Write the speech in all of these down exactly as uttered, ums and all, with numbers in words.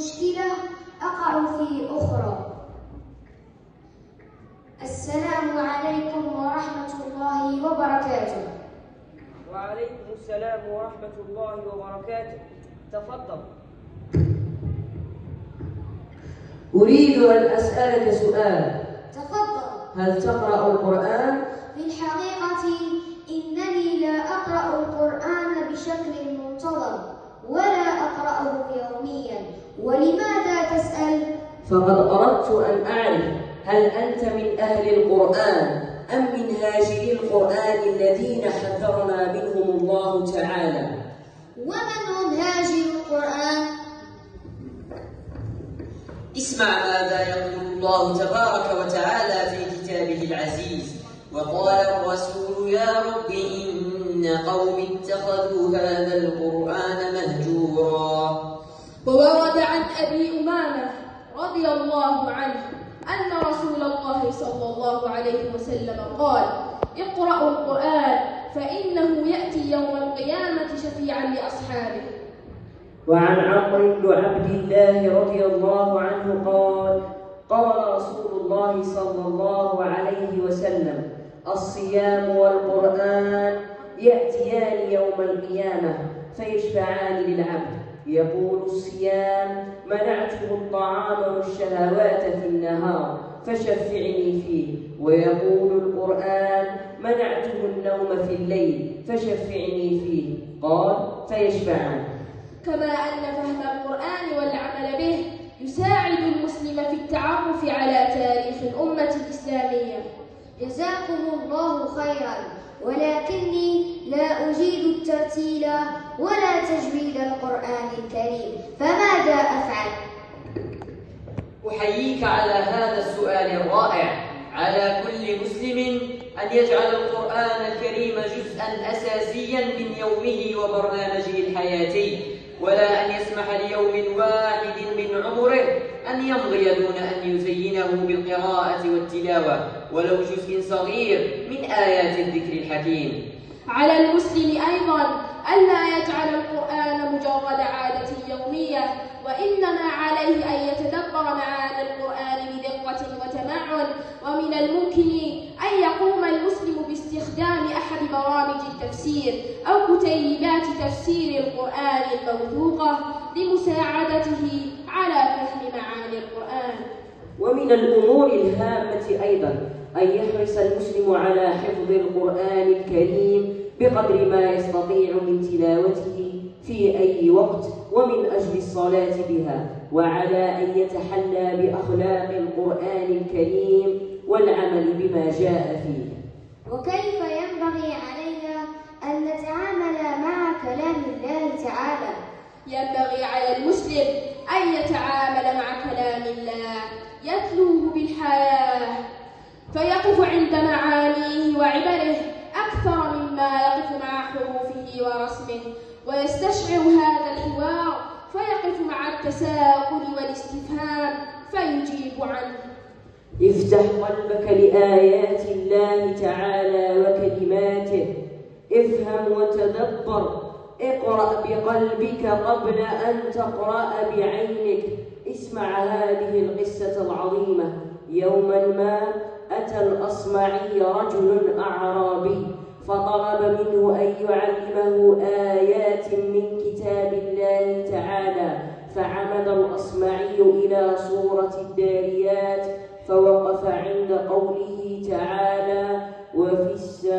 مشكلة أقع في أخرى. السلام عليكم ورحمة الله وبركاته. وعليكم السلام ورحمة الله وبركاته. تفضل. أريد أن أسألك سؤال. تفضل. هل تقرأ القرآن؟ في الحقيقة إنني لا أقرأ القرآن بشكل منتظم ولا أقرأه يوميا. ولماذا تسأل؟ فقد أردت أن أعرف هل أنت من أهل القرآن أم من هاجري القرآن الذين حذرنا منهم الله تعالى؟ ومن هم هاجر القرآن؟ اسمع ماذا يقول الله تبارك وتعالى في كتابه العزيز: وقال الرسول يا رب إن قوم اتخذوا هذا القرآن مهجورا. وورد عن أبي أمامة رضي الله عنه أن رسول الله صلى الله عليه وسلم قال: اقرأوا القرآن فإنه يأتي يوم القيامة شفيعا لأصحابه. وعن عمرو بن عبد الله رضي الله عنه قال: قال رسول الله صلى الله عليه وسلم: الصيام والقرآن يأتيان يوم القيامة فيشفعان للعبد، يقول الصيام: منعته الطعام والشهوات في النهار فشفعني فيه، ويقول القرآن: منعته النوم في الليل فشفعني فيه. قال: فيشفعان. كما أن فهم القرآن والعمل به يساعد المسلم في التعرف على تاريخ الأمة الإسلامية. جزاكم الله خيرا، ولكني لا أجيد الترتيل ولا تجويد القرآن الكريم، فماذا أفعل؟ أحييك على هذا السؤال الرائع. على كل مسلم أن يجعل القرآن الكريم جزءاً أساسياً من يومه وبرنامجه الحياتي، ولا أن يسمح ليوم واحد من عمره أن يمضي دون أن يزينه بالقراءة والتلاوة ولو جزء صغير من آيات الذكر الحكيم. على المسلم أيضاً ألا يجعل القرآن مجرد عادة يومية، وإنما عليه أن يتدبر معاني القرآن بدقة وتمعن. ومن الممكن أن يقوم المسلم باستخدام أحد برامج التفسير أو كتيبات تفسير القرآن الموثوقة لمساعدته على فهم معاني القرآن. ومن الأمور الهامة أيضاً أن يحرص المسلم على حفظ القرآن الكريم بقدر ما يستطيع من تلاوته في أي وقت ومن أجل الصلاة بها، وعلى أن يتحلى بأخلاق القرآن الكريم والعمل بما جاء فيه. وكيف ينبغي علينا أن نتعامل مع كلام الله تعالى؟ ينبغي على المسلم أن يتعامل مع كلام الله يتلوه بالحياة، فيقف عند معانيه وعبره أكثر مما يقف مع حروفه ورسمه، ويستشعر هذا الحوار فيقف مع التساؤل والاستفهام فيجيب عنه. افتح قلبك لآيات الله تعالى وكلماته، افهم وتدبر، اقرأ بقلبك قبل أن تقرأ بعينك. اسمع هذه القصة العظيمة. يوما ما أتى الأصمعي رجل أعرابي فطلب منه أن يعلمه آيات من كتاب الله تعالى، فعمد الأصمعي إلى سورة الداريات فوقف عند قوله تعالى: وفي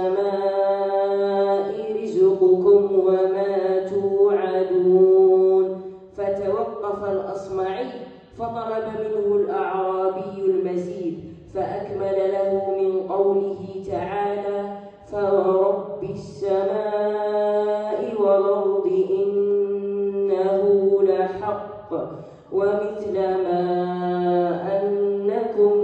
السماء رزقكم وما توعدون. فتوقف الأصمعي فطلب منه الأعرابي المزيد، فأكمل له من قوله تعالى: فورب السماء والأرض إنه لحق ومثل ما أنكم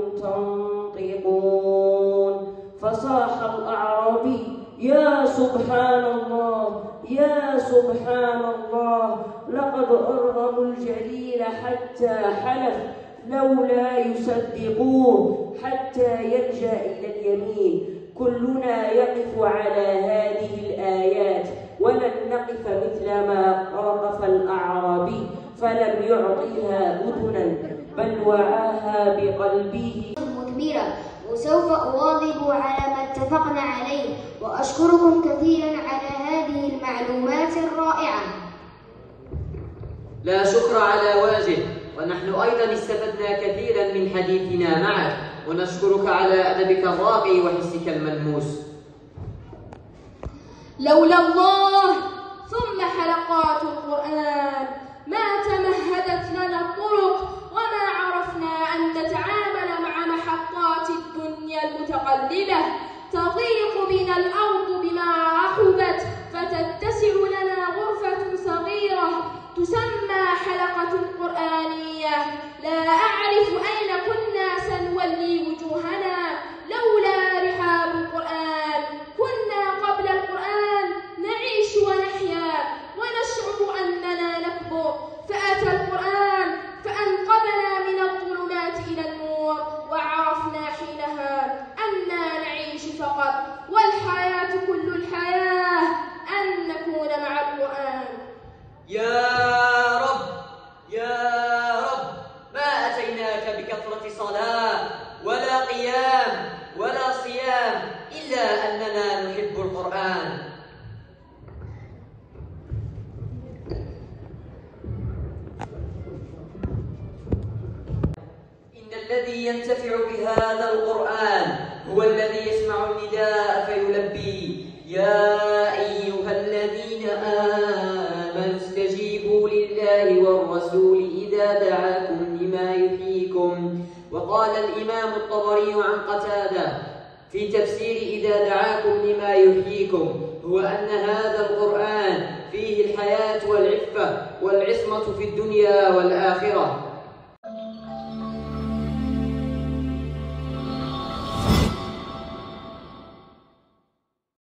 تنطقون. فصاح الأعرابي: يا سبحان الله، يا سبحان الله، لقد أرغموا الجليل حتى حلف لولا يصدقوه حتى يلجأ إلى اليمين. كلنا يقف على هذه الآيات ولن نقف مثل ما وقف الأعرابي، فلم يعطيها أذنا بل وعاها بقلبه مثمرة. وسوف أواظب على ما اتفقنا عليه، وأشكركم كثيرا على هذه المعلومات الرائعة. لا شكر على واجب، ونحن أيضا استفدنا كثيرا من حديثنا معك، ونشكرك على أدبك الراقي وحسك الملموس. لولا الله ثم حلقات القرآن ما تمهدت لنا الطرق، وما عرفنا أن نتعامل مع محطات الدنيا المتقلبة. تضيق بنا الأرض بما رحبت، فتتسع لنا غرفة صغيرة تسمى حلقة قرآنية. لا أعرف أين كنا سنولي وجوهنا لولا رحاب القرآن. كنا قبل القرآن نعيش ونحيا ونشعر أننا نكبر، فأتى القرآن فأنقذنا من الظلمات إلى النور، وعرفنا حينها أننا نعيش فقط، والحياة كل الحياة أن نكون مع القرآن. يا رب يا رب، ما أتيناك بكثرة صلاة ولا قيام ولا صيام إلا أننا نحب القرآن. إن الذي ينتفع بهذا القرآن هو الذي يسمع النداء فيلبي: يا أيها الذين آمنوا استجيبوا لله والرسول إذا دعاكم لما يحييكم. وقال الإمام الطبري عن قتادة في تفسير إذا دعاكم لما يحييكم هو أن هذا القرآن فيه الحياة والعفة والعصمة في الدنيا والآخرة.